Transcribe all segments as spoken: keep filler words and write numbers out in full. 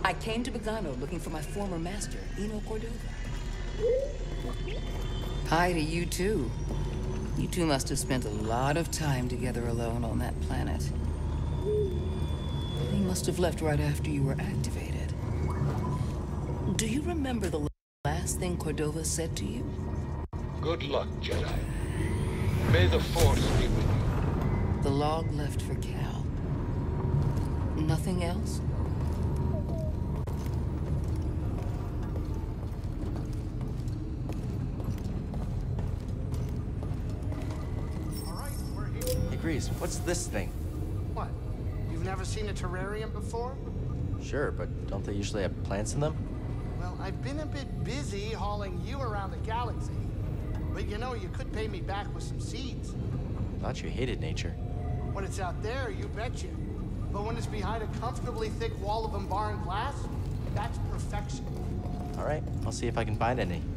I came to Bogano looking for my former master, Eno Cordova. Hi to you too. You two must have spent a lot of time together alone on that planet. He must have left right after you were activated. Do you remember the last thing Cordova said to you? Good luck, Jedi. May the Force be with you. The log left for Cal. Nothing else? What's this thing? What? You've never seen a terrarium before? Sure, but don't they usually have plants in them? Well, I've been a bit busy hauling you around the galaxy. But you know, you could pay me back with some seeds. Thought you hated nature. When it's out there, you betcha. But when it's behind a comfortably thick wall of embarring glass, that's perfection. All right, I'll see if I can find any.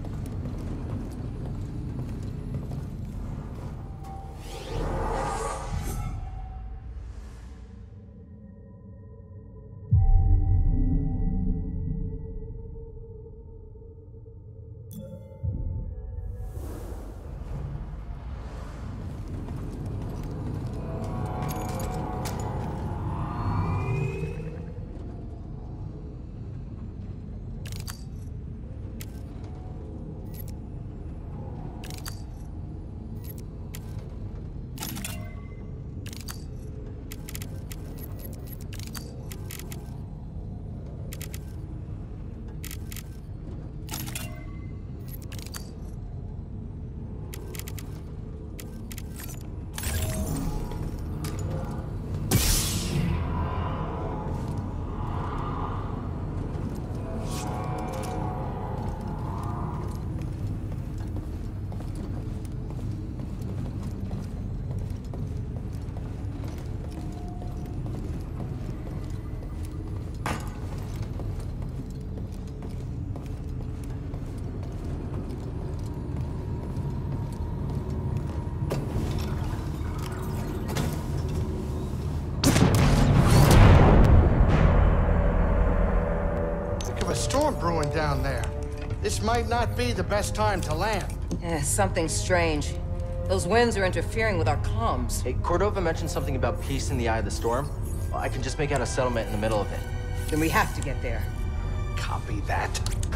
Storm brewing down there. This might not be the best time to land. Eh, something strange. Those winds are interfering with our comms. Hey, Cordova mentioned something about peace in the eye of the storm. Well, I can just make out a settlement in the middle of it. Then we have to get there. Copy that.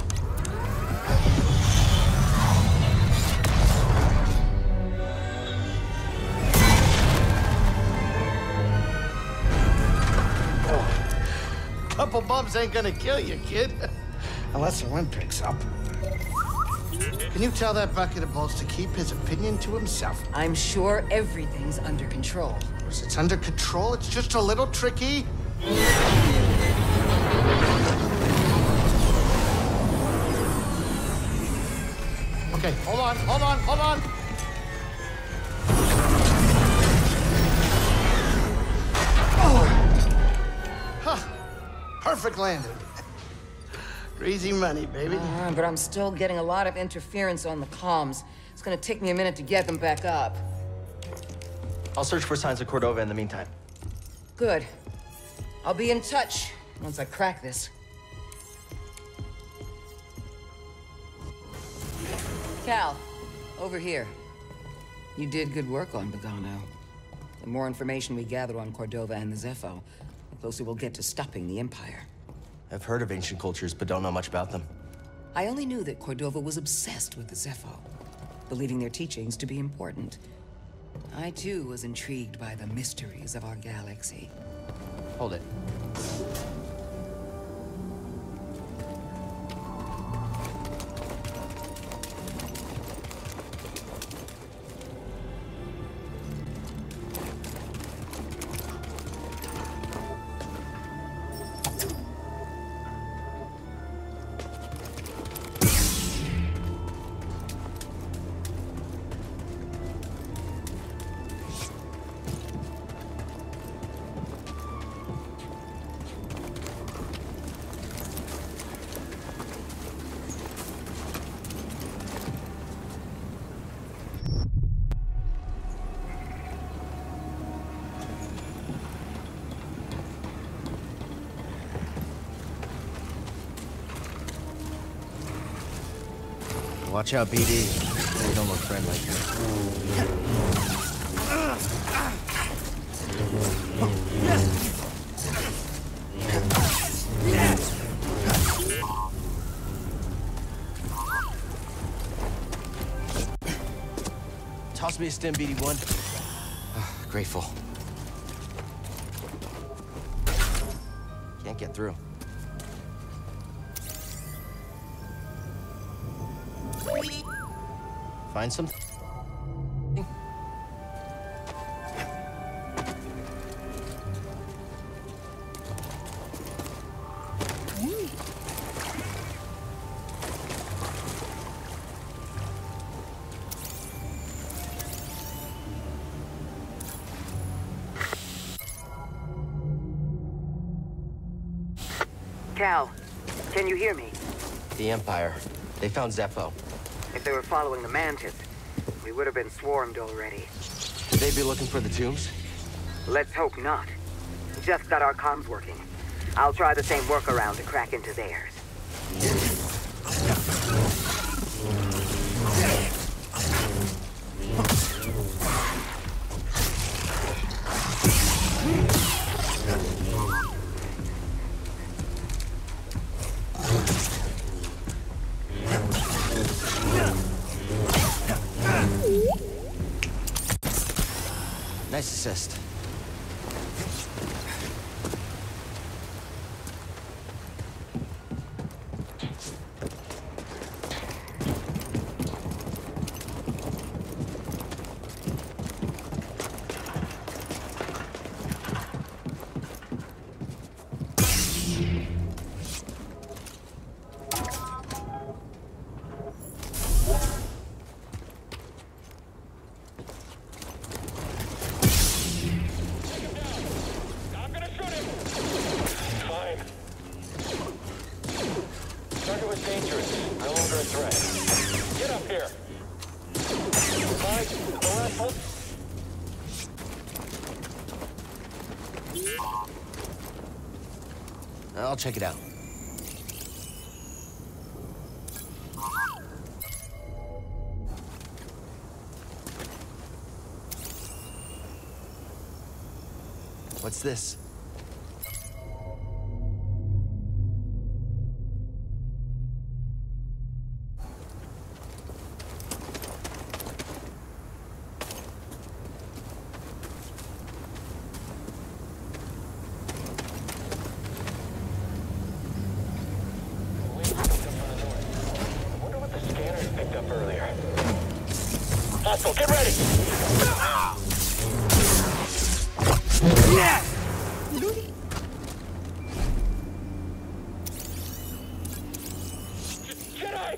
Oh. Couple bumps ain't gonna kill you, kid. Unless the wind picks up. Can you tell that bucket of balls to keep his opinion to himself? I'm sure everything's under control. It's under control, it's just a little tricky. Okay, hold on, hold on, hold on. Oh! Huh. Perfect landing. Easy money, baby. Uh, but I'm still getting a lot of interference on the comms. It's gonna take me a minute to get them back up. I'll search for signs of Cordova in the meantime. Good. I'll be in touch once I crack this. Cal, over here. You did good work on Bogano. The more information we gather on Cordova and the Zepho, the closer we'll get to stopping the Empire. I've heard of ancient cultures, but don't know much about them. I only knew that Cordova was obsessed with the Zepho, believing their teachings to be important. I, too, was intrigued by the mysteries of our galaxy. Hold it. Watch out, B D. They don't look friendly. Toss me a stim, B D one. Grateful. Can't get through. Find something? Cal, can you hear me? The Empire. They found Zepho. If they were following the Mantis, we would have been swarmed already. Could they be looking for the tombs? Let's hope not. Just got our comms working. I'll try the same workaround to crack into theirs. Nice assist. I'll check it out. What's this? Get ready! Yeah! Jedi!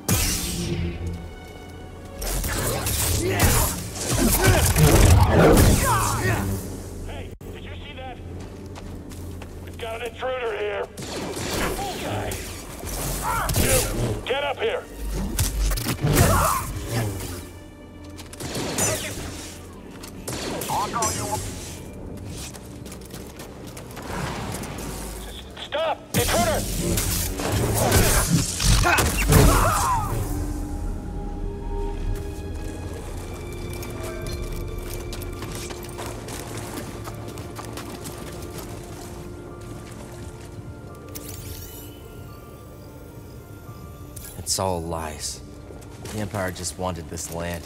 Hey, did you see that? We've got an intruder here. Guy. You, get up here! Stop! Intruder! It's all lies. The Empire just wanted this land.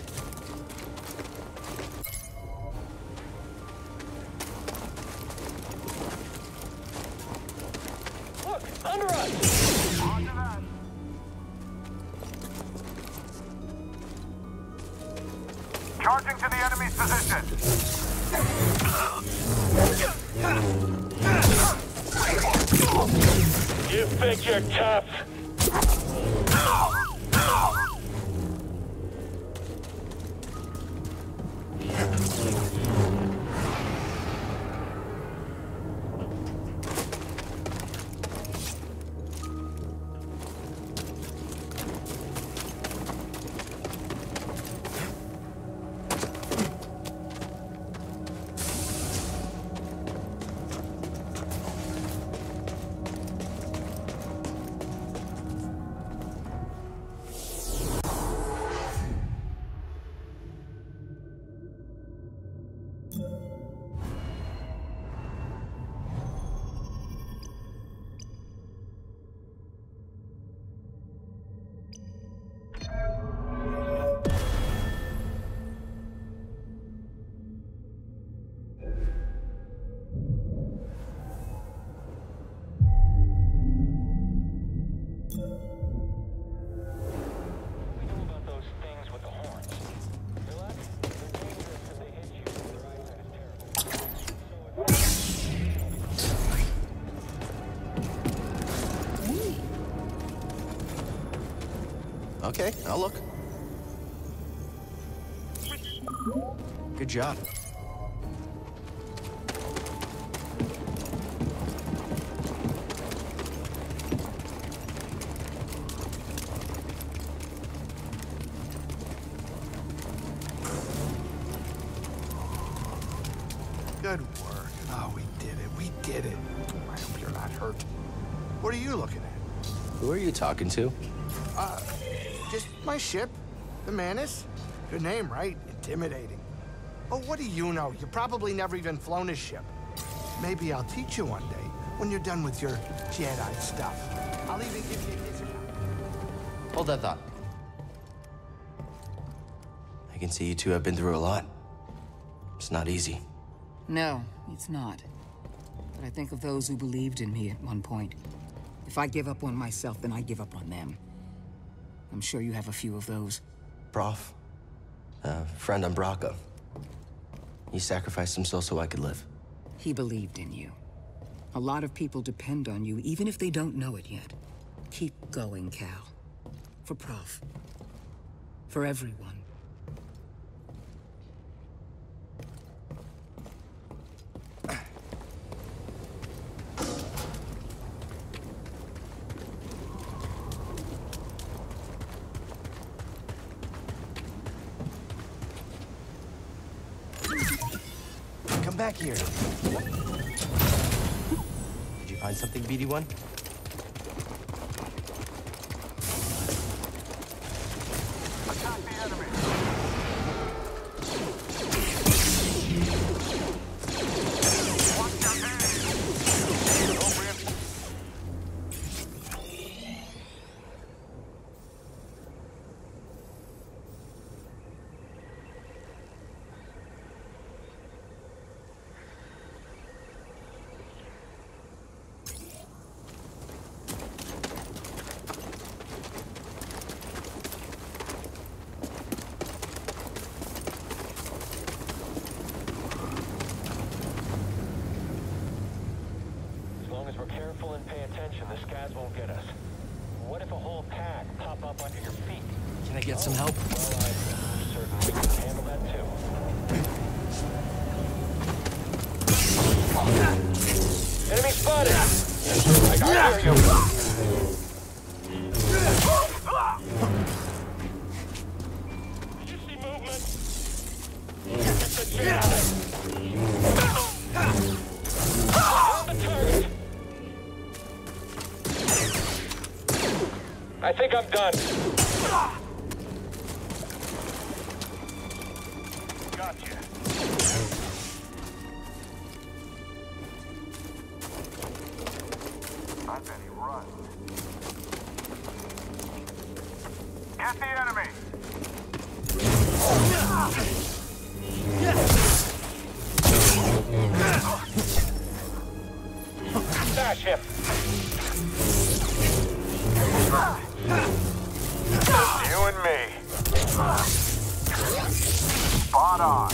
Look! Under us! On to that! Charging to the enemy's position. You think you're tough? Okay, I'll look. Good job. Good work. Oh, we did it. We did it. I hope you're not hurt. What are you looking at? Who are you talking to? Uh, just my ship, the Manus. Good name, right? Intimidating. Oh, what do you know? You probably never even flown a ship. Maybe I'll teach you one day when you're done with your Jedi stuff. I'll even give you a discount. Hold that thought. I can see you two have been through a lot. It's not easy. No, it's not. But I think of those who believed in me at one point. If I give up on myself, then I give up on them. I'm sure you have a few of those. Prof, a friend on Braca. He sacrificed himself so I could live. He believed in you. A lot of people depend on you, even if they don't know it yet. Keep going, Cal. For Prof. For everyone. Come back here. Did you find something, B D one? Attack the enemy. Watch your head. Over it. As long as we're careful and pay attention, the scads won't get us. What if a whole pack pop up under your feet? Can I get some help? Well, I'm certain we can handle that too. Enemy spotted! I can hear you! Did you see movement? It's a Jedi! On the turret! I think I'm done. Gotcha. I bet he runs. Get the enemy. Smash him! You and me. Spot on.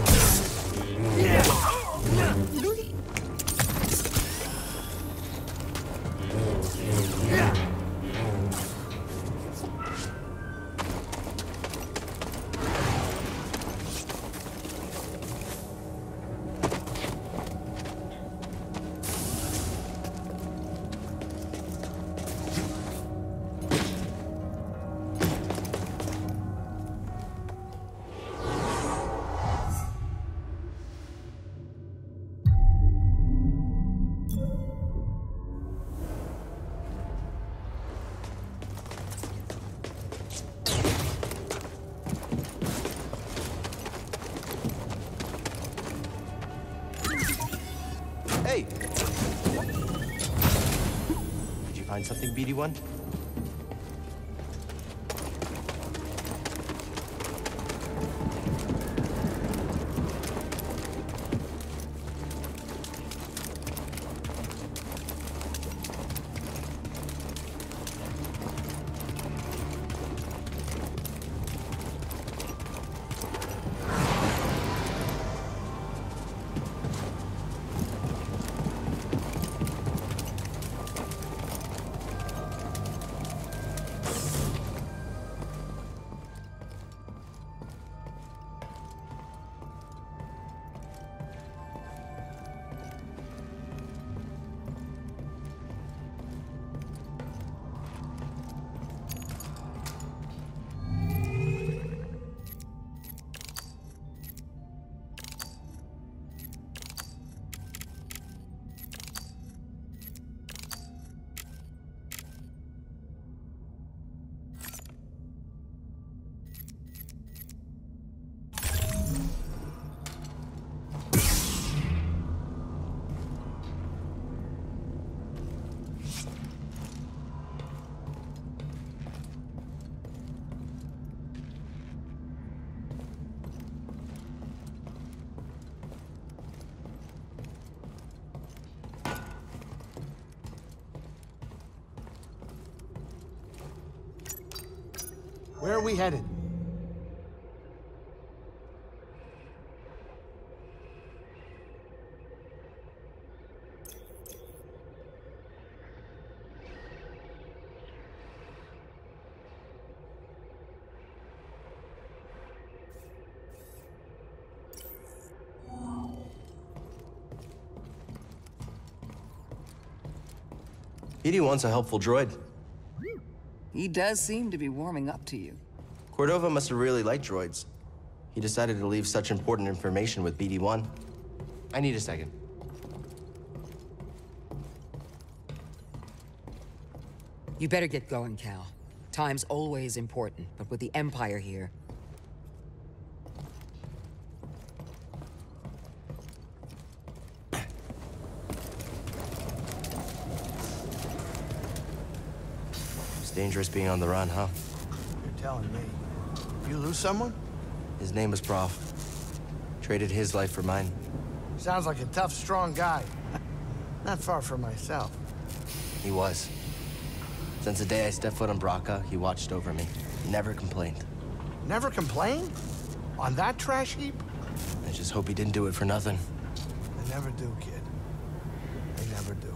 Hey! Did you find something, B D one? Where are we headed? B D one's a helpful droid. He does seem to be warming up to you. Cordova must have really liked droids. He decided to leave such important information with B D one. I need a second. You better get going, Cal. Time's always important, but with the Empire here... It's dangerous being on the run, huh? You're telling me. You lose someone? His name was Prof. Traded his life for mine. Sounds like a tough, strong guy. Not far from myself. He was. Since the day I stepped foot on Braca, he watched over me. Never complained. Never complained? On that trash heap? I just hope he didn't do it for nothing. They never do, kid. They never do.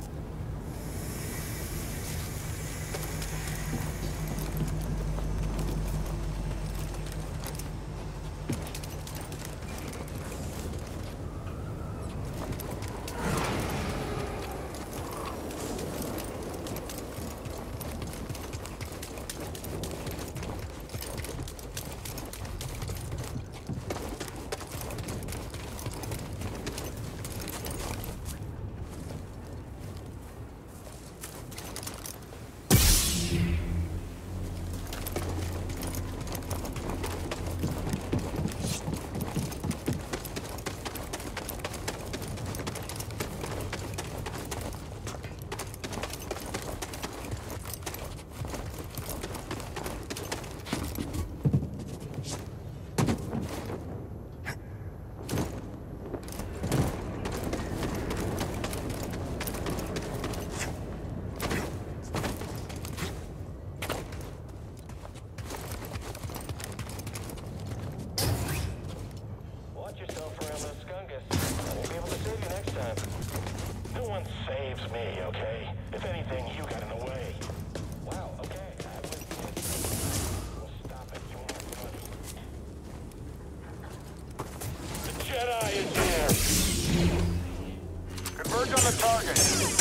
Jedi is here! Converge on the target.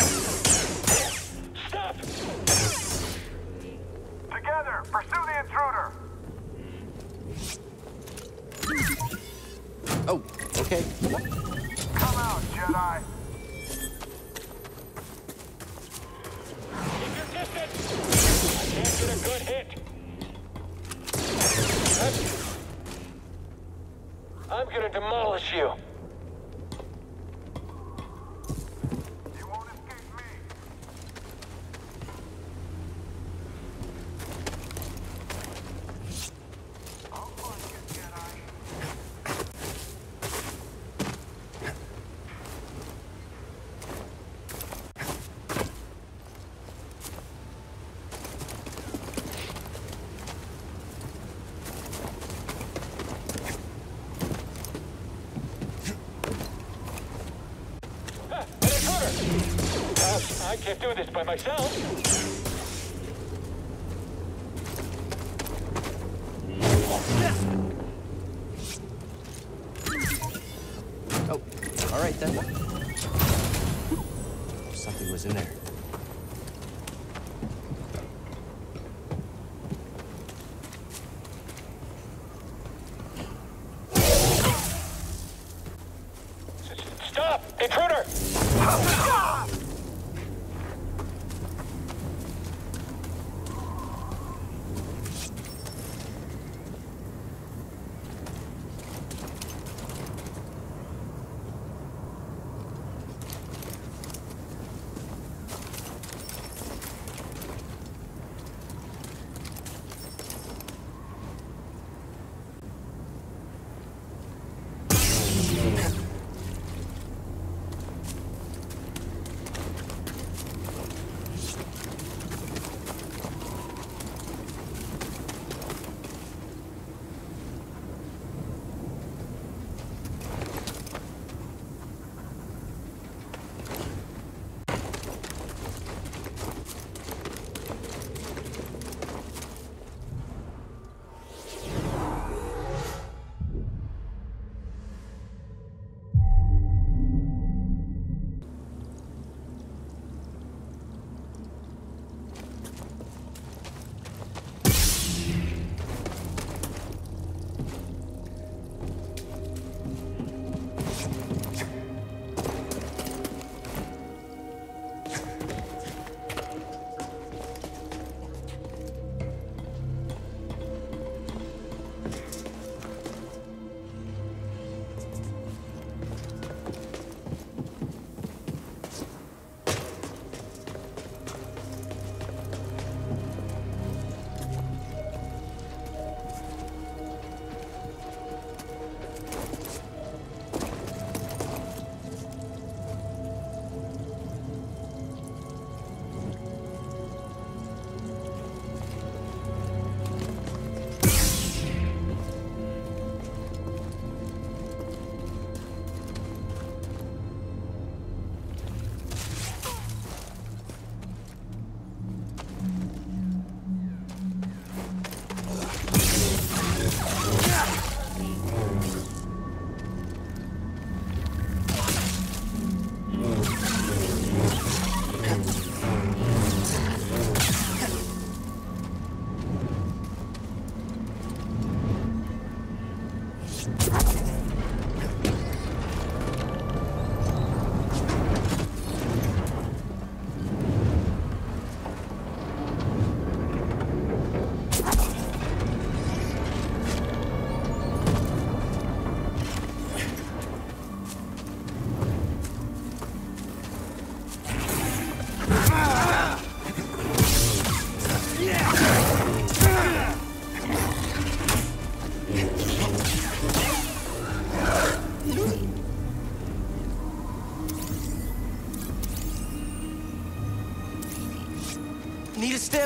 Stop! Together, pursue the intruder. Oh, okay. Come out, Jedi. Keep your distance! I can't get a good hit! I'm gonna demolish you! You won't escape me. I'll find you, Jedi. I can't do this by myself. Oh, all right then. Something was in there. Stop! Intruder! Need a stim?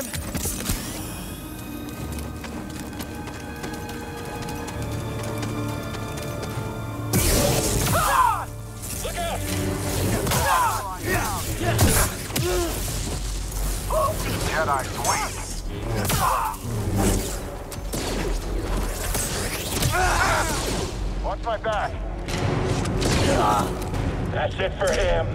Look out! Jedi's weak. Watch my back. That's it for him.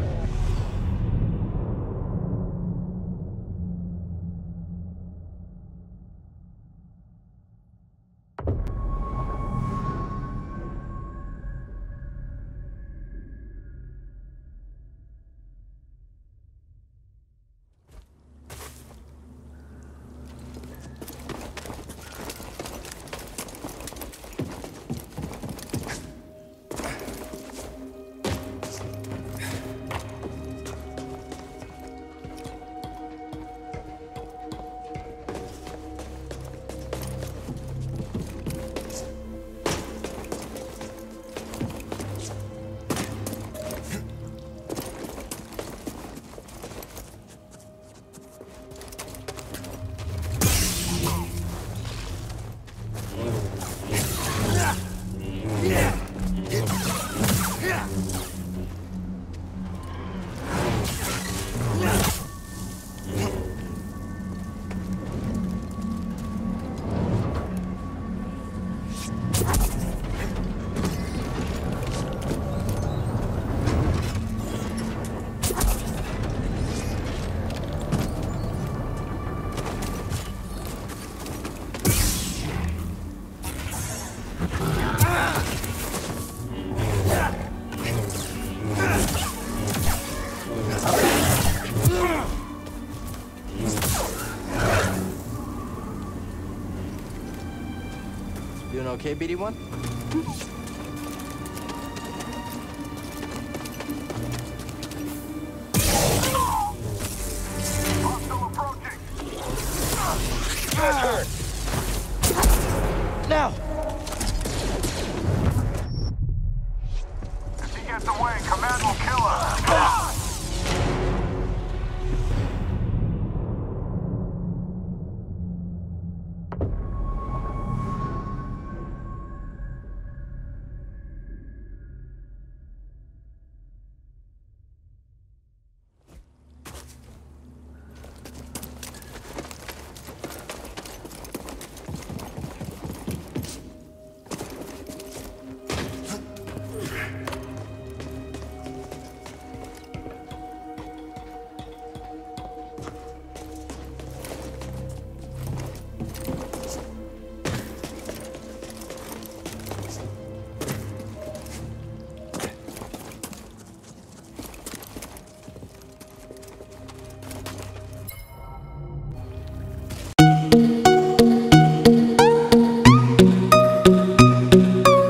Doing okay, B D one? Hostile approaching. Now!